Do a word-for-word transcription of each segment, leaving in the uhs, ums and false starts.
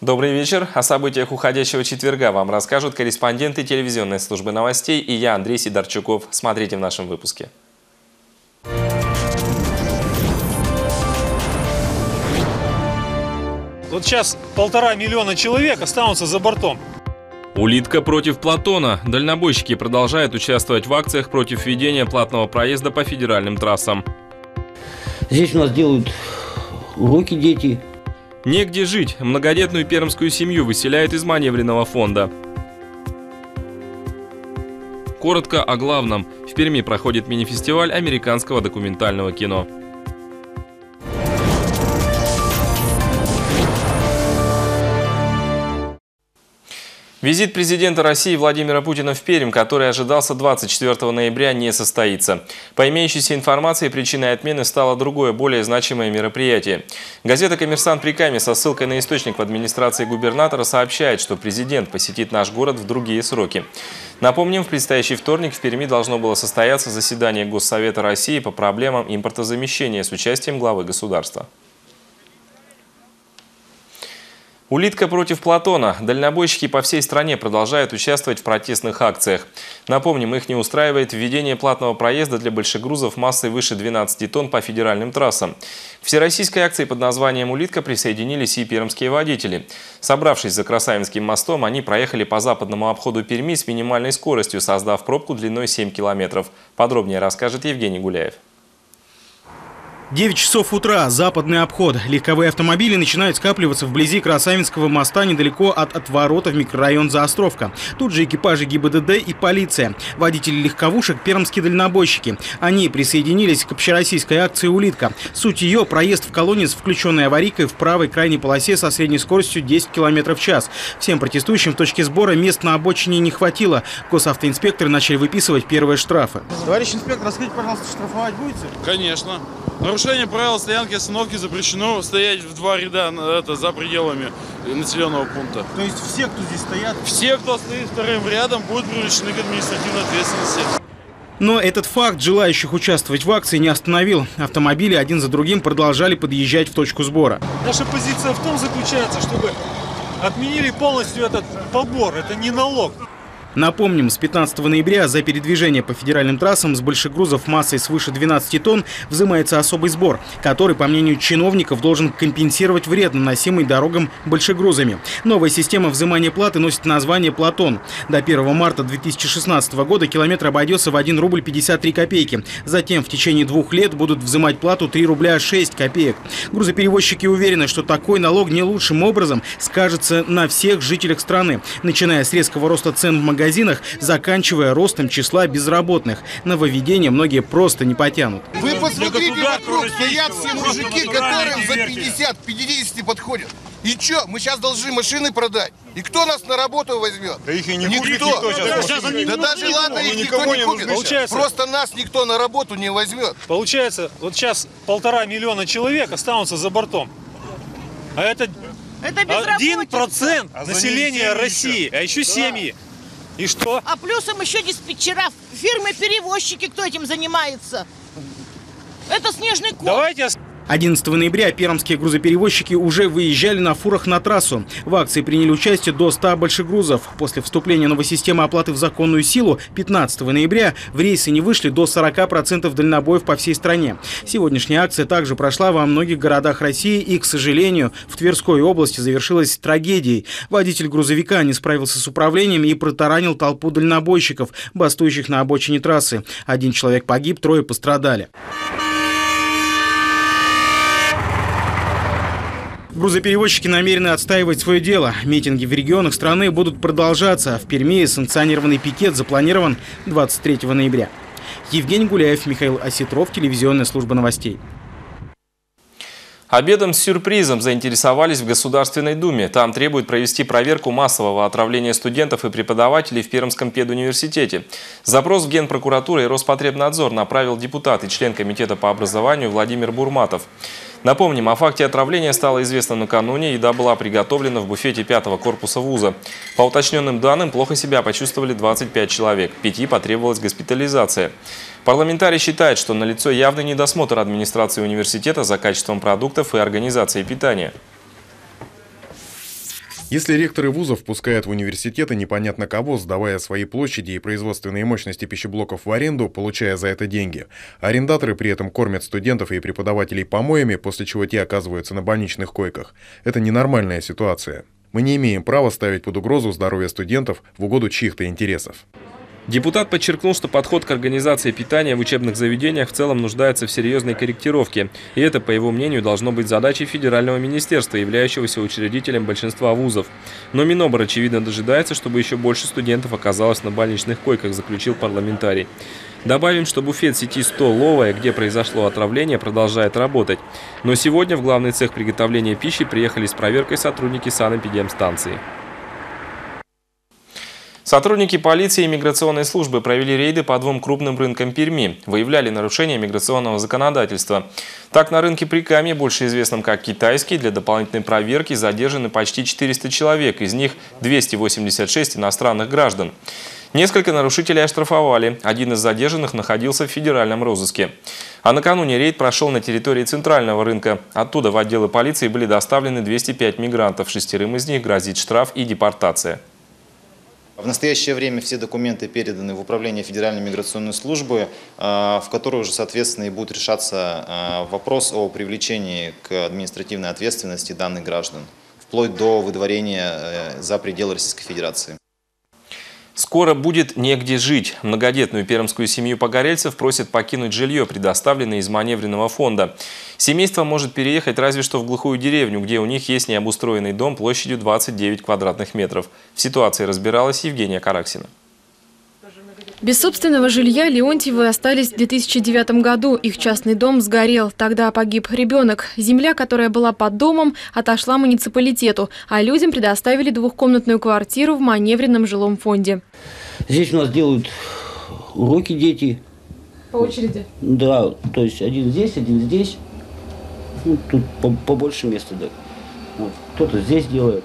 Добрый вечер. О событиях уходящего четверга вам расскажут корреспонденты телевизионной службы новостей и я, Андрей Сидорчуков. Смотрите в нашем выпуске. Вот сейчас полтора миллиона человек останутся за бортом. Улитка против Платона. Дальнобойщики продолжают участвовать в акциях против введения платного проезда по федеральным трассам. Здесь у нас делают уроки дети. Негде жить. Многодетную пермскую семью выселяют из маневренного фонда. Коротко о главном. В Перми проходит мини-фестиваль американского документального кино. Визит президента России Владимира Путина в Пермь, который ожидался двадцать четвёртого ноября, не состоится. По имеющейся информации, причиной отмены стало другое, более значимое мероприятие. Газета «Коммерсант» при Каме со ссылкой на источник в администрации губернатора сообщает, что президент посетит наш город в другие сроки. Напомним, в предстоящий вторник в Перми должно было состояться заседание Госсовета России по проблемам импортозамещения с участием главы государства. Улитка против Платона. Дальнобойщики по всей стране продолжают участвовать в протестных акциях. Напомним, их не устраивает введение платного проезда для большегрузов массой выше двенадцати тонн по федеральным трассам. К всероссийской акции под названием «Улитка» присоединились и пермские водители. Собравшись за Красавинским мостом, они проехали по западному обходу Перми с минимальной скоростью, создав пробку длиной семь километров. Подробнее расскажет Евгений Гуляев. девять часов утра. Западный обход. Легковые автомобили начинают скапливаться вблизи Красавинского моста недалеко от отворота в микрорайон Заостровка. Тут же экипажи ГИБДД и полиция. Водители легковушек – пермские дальнобойщики. Они присоединились к общероссийской акции «Улитка». Суть ее – проезд в колонне с включенной аварийкой в правой крайней полосе со средней скоростью десять километров в час. Всем протестующим в точке сбора мест на обочине не хватило. Госавтоинспекторы начали выписывать первые штрафы. Товарищ инспектор, расскажите, пожалуйста, штрафовать будете? Конечно. Нарушение правил стоянки и остановки: запрещено стоять в два ряда это, за пределами населенного пункта. То есть все, кто здесь стоят? Все, кто стоит вторым рядом, будут привлечены к административной ответственности. Но этот факт желающих участвовать в акции не остановил. Автомобили один за другим продолжали подъезжать в точку сбора. Наша позиция в том заключается, чтобы отменили полностью этот побор. Это не налог. Напомним, с пятнадцатого ноября за передвижение по федеральным трассам с большегрузов массой свыше двенадцати тонн взимается особый сбор, который, по мнению чиновников, должен компенсировать вред, наносимый дорогам большегрузами. Новая система взимания платы носит название «Платон». До первого марта две тысячи шестнадцатого года километр обойдется в один рубль пятьдесят три копейки. Затем в течение двух лет будут взимать плату три рубля шесть копеек. Грузоперевозчики уверены, что такой налог не лучшим образом скажется на всех жителях страны, начиная с резкого роста цен в магазинах, магазинах, заканчивая ростом числа безработных. Нововведения многие просто не потянут. Вы посмотрите вокруг, стоят все мужики, которым за пятьдесят к пятидесяти подходят. И что, мы сейчас должны машины продать? И кто нас на работу возьмет? Да их и не никто. купит никто сейчас. Да, да даже ладно, их никто не купит. Получается, просто нас никто на работу не возьмет. Получается, вот сейчас полтора миллиона человек останутся за бортом. А это, это один процент а населения России, а еще семьи. Да. И что? А плюсом еще диспетчера, фирмы-перевозчики, кто этим занимается. Это снежный кот. Давайте... одиннадцатого ноября пермские грузоперевозчики уже выезжали на фурах на трассу. В акции приняли участие до ста большегрузов. После вступления новой системы оплаты в законную силу пятнадцатого ноября в рейсы не вышли до сорока процентов дальнобоев по всей стране. Сегодняшняя акция также прошла во многих городах России и, к сожалению, в Тверской области завершилась трагедией. Водитель грузовика не справился с управлением и протаранил толпу дальнобойщиков, бастующих на обочине трассы. Один человек погиб, трое пострадали. Грузоперевозчики намерены отстаивать свое дело. Митинги в регионах страны будут продолжаться. В Перми санкционированный пикет запланирован двадцать третьего ноября. Евгений Гуляев, Михаил Осетров, телевизионная служба новостей. Обедом с сюрпризом заинтересовались в Государственной Думе. Там требуют провести проверку массового отравления студентов и преподавателей в Пермском педуниверситете. Запрос в Генпрокуратуру и Роспотребнадзор направил депутат и член комитета по образованию Владимир Бурматов. Напомним, о факте отравления стало известно накануне. Еда была приготовлена в буфете пятого корпуса вуза. По уточненным данным, плохо себя почувствовали двадцать пять человек. Пяти потребовалась госпитализация. Парламентарий считает, что налицо явный недосмотр администрации университета за качеством продуктов и организацией питания. Если ректоры вузов пускают в университеты непонятно кого, сдавая свои площади и производственные мощности пищеблоков в аренду, получая за это деньги, арендаторы при этом кормят студентов и преподавателей помоями, после чего те оказываются на больничных койках, это ненормальная ситуация. Мы не имеем права ставить под угрозу здоровье студентов в угоду чьих-то интересов. Депутат подчеркнул, что подход к организации питания в учебных заведениях в целом нуждается в серьезной корректировке. И это, по его мнению, должно быть задачей федерального министерства, являющегося учредителем большинства вузов. Но Минобр, очевидно, дожидается, чтобы еще больше студентов оказалось на больничных койках, заключил парламентарий. Добавим, что буфет сети «Столовая», где произошло отравление, продолжает работать. Но сегодня в главный цех приготовления пищи приехали с проверкой сотрудники санэпидемстанции. Сотрудники полиции и миграционной службы провели рейды по двум крупным рынкам Перми. Выявляли нарушения миграционного законодательства. Так, на рынке Прикамья, больше известном как Китайский, для дополнительной проверки задержаны почти четыреста человек, из них двести восемьдесят шесть иностранных граждан. Несколько нарушителей оштрафовали. Один из задержанных находился в федеральном розыске. А накануне рейд прошел на территории центрального рынка. Оттуда в отделы полиции были доставлены двести пять мигрантов. Шестерым из них грозит штраф и депортация. В настоящее время все документы переданы в Управление Федеральной миграционной службы, в которой уже, соответственно, и будет решаться вопрос о привлечении к административной ответственности данных граждан, вплоть до выдворения за пределы Российской Федерации. Скоро будет негде жить. Многодетную пермскую семью погорельцев просят покинуть жилье, предоставленное из маневренного фонда. Семейство может переехать разве что в глухую деревню, где у них есть необустроенный дом площадью двадцать девять квадратных метров. В ситуации разбиралась Евгения Караксина. Без собственного жилья Леонтьевы остались в две тысячи девятом году. Их частный дом сгорел. Тогда погиб ребенок. Земля, которая была под домом, отошла муниципалитету, а людям предоставили двухкомнатную квартиру в маневренном жилом фонде. Здесь у нас делают уроки дети. По очереди? Да, то есть один здесь, один здесь. Ну, тут побольше места, да. Вот. Кто-то здесь делает.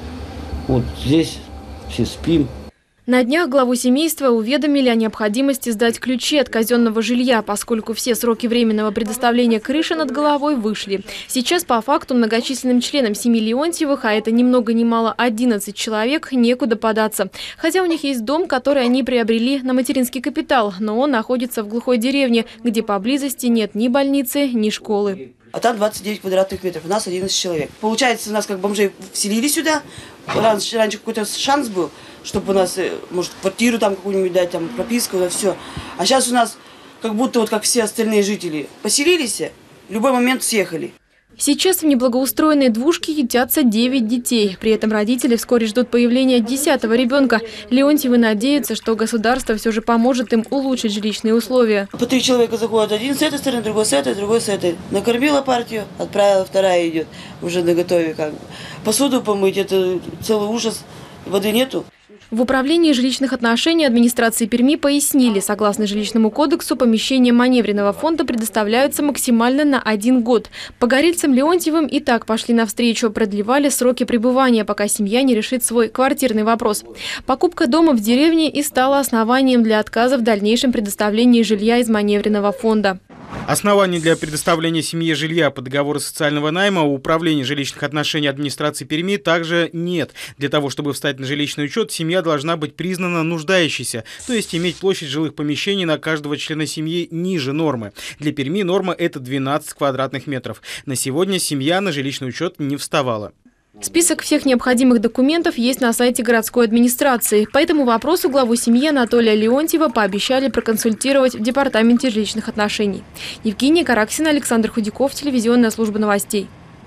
Вот здесь все спим. На днях главу семейства уведомили о необходимости сдать ключи от казенного жилья, поскольку все сроки временного предоставления крыши над головой вышли. Сейчас по факту многочисленным членам семьи Леонтьевых, а это ни много ни мало одиннадцать человек, некуда податься. Хотя у них есть дом, который они приобрели на материнский капитал, но он находится в глухой деревне, где поблизости нет ни больницы, ни школы. А там двадцать девять квадратных метров, у нас одиннадцать человек. Получается, нас как бомжей вселили сюда. Раньше, раньше какой-то шанс был, чтобы у нас, может, квартиру там какую-нибудь дать, там прописку, да, все. А сейчас у нас как будто вот как все остальные жители поселились, в любой момент съехали. Сейчас в неблагоустроенной двушке ютятся девять детей. При этом родители вскоре ждут появления десятого ребенка. Леонтьевы надеются, что государство все же поможет им улучшить жилищные условия. По три человека заходят, один с этой стороны, другой с этой, другой с этой. Накормила партию, отправила, вторая идет, уже наготове как бы. Посуду помыть, это целый ужас, воды нету. В Управлении жилищных отношений администрации Перми пояснили, согласно жилищному кодексу, помещения маневренного фонда предоставляются максимально на один год. Погорельцам Леонтьевым и так пошли навстречу, продлевали сроки пребывания, пока семья не решит свой квартирный вопрос. Покупка дома в деревне и стала основанием для отказа в дальнейшем предоставлении жилья из маневренного фонда. Оснований для предоставления семье жилья по договору социального найма у Управления жилищных отношений администрации Перми также нет. Для того, чтобы встать на жилищный учет, семья должна быть признана нуждающейся, то есть иметь площадь жилых помещений на каждого члена семьи ниже нормы. Для Перми норма – это двенадцать квадратных метров. На сегодня семья на жилищный учет не вставала. Список всех необходимых документов есть на сайте городской администрации. По этому вопросу главу семьи Анатолия Леонтьева пообещали проконсультировать в Департаменте жилищных отношений. Евгения Караксина, Александр Худяков, телевизионная служба новостей.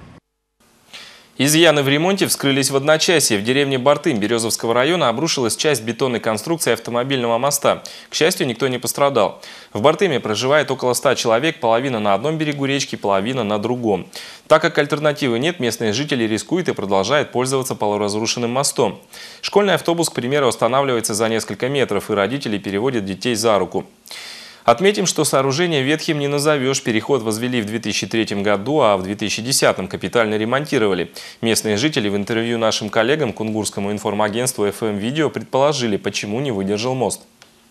Изъяны в ремонте вскрылись в одночасье. В деревне Бартым Березовского района обрушилась часть бетонной конструкции автомобильного моста. К счастью, никто не пострадал. В Бартыме проживает около ста человек, половина на одном берегу речки, половина на другом. Так как альтернативы нет, местные жители рискуют и продолжают пользоваться полуразрушенным мостом. Школьный автобус, к примеру, останавливается за несколько метров, и родители переводят детей за руку. Отметим, что сооружение ветхим не назовешь. Переход возвели в две тысячи третьем году, а в две тысячи десятом капитально ремонтировали. Местные жители в интервью нашим коллегам Кунгурскому информагентству эф эм Видео предположили, почему не выдержал мост.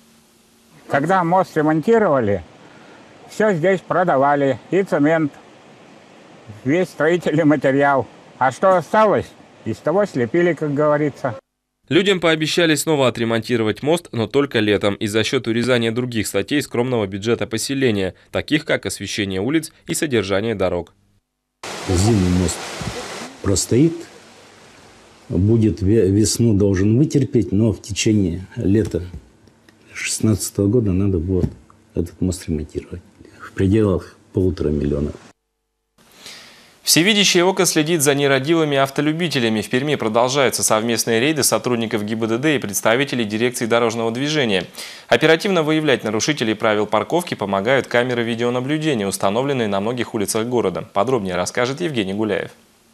Когда мост ремонтировали, все здесь продавали. И цемент, весь строительный материал. А что осталось? Из того слепили, как говорится. Людям пообещали снова отремонтировать мост, но только летом и за счет урезания других статей скромного бюджета поселения, таких как освещение улиц и содержание дорог. Зимний мост простоит, будет весну должен вытерпеть, но в течение лета две тысячи шестнадцатого года надо будет этот мост ремонтировать в пределах полутора миллионов. Всевидящее око следит за нерадивыми автолюбителями. В Перми продолжаются совместные рейды сотрудников ГИБДД и представителей дирекции дорожного движения. Оперативно выявлять нарушителей правил парковки помогают камеры видеонаблюдения, установленные на многих улицах города. Подробнее расскажет Евгений Гуляев.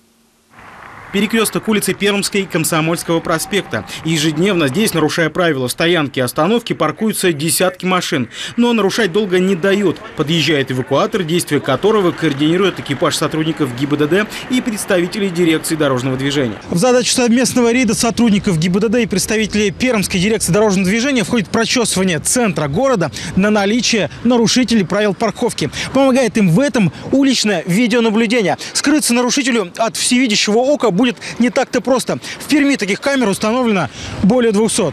Перекресток улицы Пермской и Комсомольского проспекта. Ежедневно здесь, нарушая правила стоянки и остановки, паркуются десятки машин. Но нарушать долго не дают. Подъезжает эвакуатор, действия которого координирует экипаж сотрудников ГИБДД и представителей дирекции дорожного движения. В задачу совместного рейда сотрудников ГИБДД и представителей Пермской дирекции дорожного движения входит прочесывание центра города на наличие нарушителей правил парковки. Помогает им в этом уличное видеонаблюдение. Скрыться нарушителю от всевидящего ока будет не так-то просто. В Перми таких камер установлено более двухсот.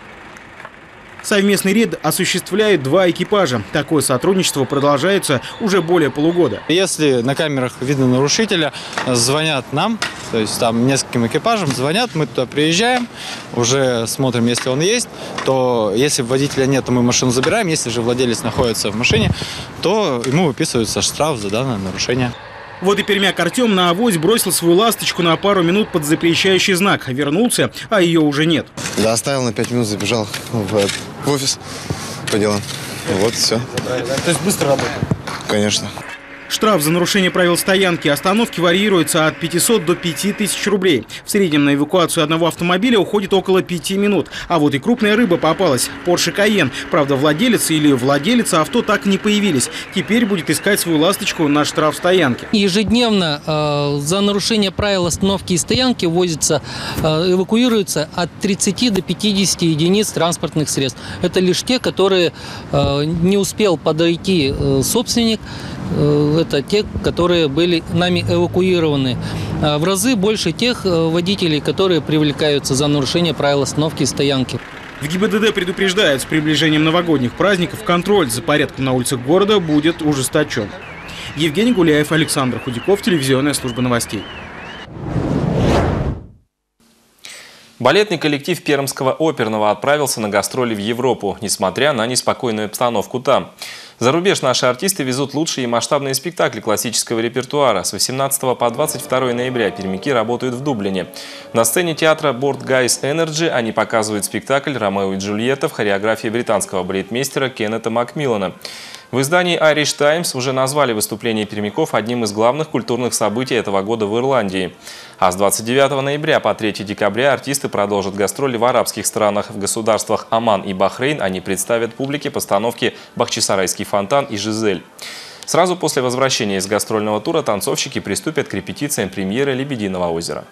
Совместный рейд осуществляют два экипажа. Такое сотрудничество продолжается уже более полугода. Если на камерах видно нарушителя, звонят нам, то есть там нескольким экипажам звонят, мы туда приезжаем, уже смотрим, если он есть, то если водителя нет, то мы машину забираем, если же владелец находится в машине, то ему выписывается штраф за данное нарушение. Вот и пермяк Артем на авось бросил свою ласточку на пару минут под запрещающий знак. Вернулся, а ее уже нет. Да, оставил на пять минут, забежал в, в офис по делам. Вот, все. То есть быстро работает? Конечно. Штраф за нарушение правил стоянки и остановки варьируется от пятисот до пяти тысяч рублей. В среднем на эвакуацию одного автомобиля уходит около пяти минут. А вот и крупная рыба попалась – Porsche Cayenne. Правда, владелец или владелица авто так и не появились. Теперь будет искать свою ласточку на штраф стоянки. Ежедневно э, за нарушение правил остановки и стоянки ввозится, э, эвакуируется от тридцати до пятидесяти единиц транспортных средств. Это лишь те, которые э, не успел подойти э, собственник. Это те, которые были нами эвакуированы. В разы больше тех водителей, которые привлекаются за нарушение правил остановки и стоянки. В ГИБДД предупреждают, с приближением новогодних праздников контроль за порядком на улицах города будет ужесточен. Евгений Гуляев, Александр Худяков, телевизионная служба новостей. Балетный коллектив Пермского оперного отправился на гастроли в Европу, несмотря на неспокойную обстановку там. За рубеж наши артисты везут лучшие и масштабные спектакли классического репертуара. С восемнадцатого по двадцать второе ноября пермяки работают в Дублине. На сцене театра Board Guys Energy они показывают спектакль «Ромео и Джульетта» в хореографии британского балетмейстера Кеннета Макмиллана. В издании Irish Times уже назвали выступление пермяков одним из главных культурных событий этого года в Ирландии. А с двадцать девятого ноября по третье декабря артисты продолжат гастроли в арабских странах. В государствах Оман и Бахрейн они представят публике постановки «Бахчисарайский фонтан» и «Жизель». Сразу после возвращения из гастрольного тура танцовщики приступят к репетициям премьеры «Лебединого озера».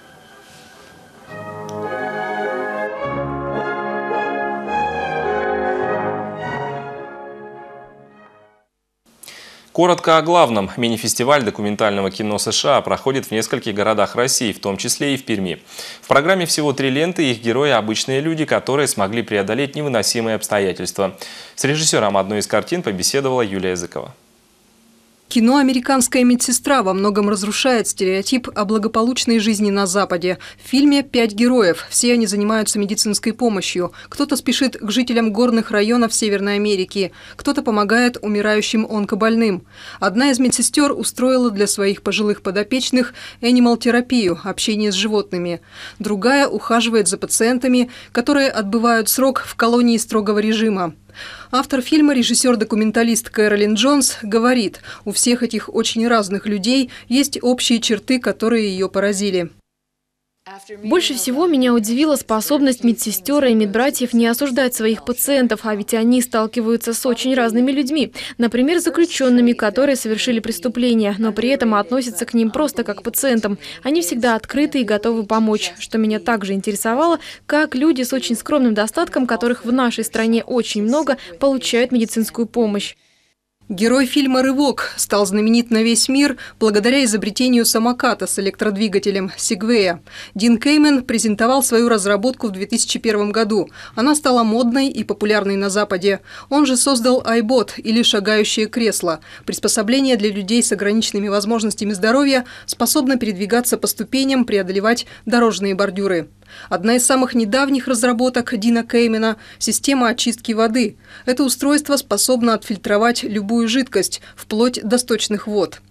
Коротко о главном. Мини-фестиваль документального кино США проходит в нескольких городах России, в том числе и в Перми. В программе всего три ленты, их герои – обычные люди, которые смогли преодолеть невыносимые обстоятельства. С режиссером одной из картин побеседовала Юлия Языкова. Кино «Американская медсестра» во многом разрушает стереотип о благополучной жизни на Западе. В фильме пять героев. Все они занимаются медицинской помощью. Кто-то спешит к жителям горных районов Северной Америки. Кто-то помогает умирающим онкобольным. Одна из медсестер устроила для своих пожилых подопечных энимал-терапию – общение с животными. Другая ухаживает за пациентами, которые отбывают срок в колонии строгого режима. Автор фильма, режиссер-документалист Кэролин Джонс, говорит, у всех этих очень разных людей есть общие черты, которые ее поразили. Больше всего меня удивила способность медсестер и медбратьев не осуждать своих пациентов, а ведь они сталкиваются с очень разными людьми. Например, заключенными, которые совершили преступления, но при этом относятся к ним просто как к пациентам. Они всегда открыты и готовы помочь. Что меня также интересовало, как люди с очень скромным достатком, которых в нашей стране очень много, получают медицинскую помощь. Герой фильма «Рывок» стал знаменит на весь мир благодаря изобретению самоката с электродвигателем Segway. Дин Кеймен презентовал свою разработку в две тысячи первом году. Она стала модной и популярной на Западе. Он же создал iBot, или шагающее кресло. Приспособление для людей с ограниченными возможностями здоровья, способно передвигаться по ступеням, преодолевать дорожные бордюры. Одна из самых недавних разработок Дина Кеймена – система очистки воды. Это устройство способно отфильтровать любую жидкость, вплоть до сточных вод.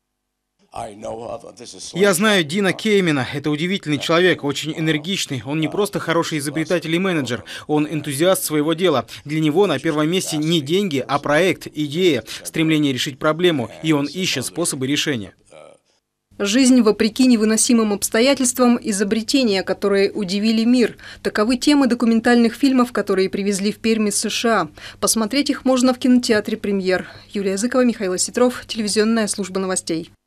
Я знаю Дина Кеймена. Это удивительный человек, очень энергичный. Он не просто хороший изобретатель и менеджер, он энтузиаст своего дела. Для него на первом месте не деньги, а проект, идея, стремление решить проблему, и он ищет способы решения. Жизнь вопреки невыносимым обстоятельствам, изобретения, которые удивили мир. Таковы темы документальных фильмов, которые привезли в Пермь из США. Посмотреть их можно в кинотеатре «Премьер». Юлия Языкова, Михаил Осетров, телевизионная служба новостей.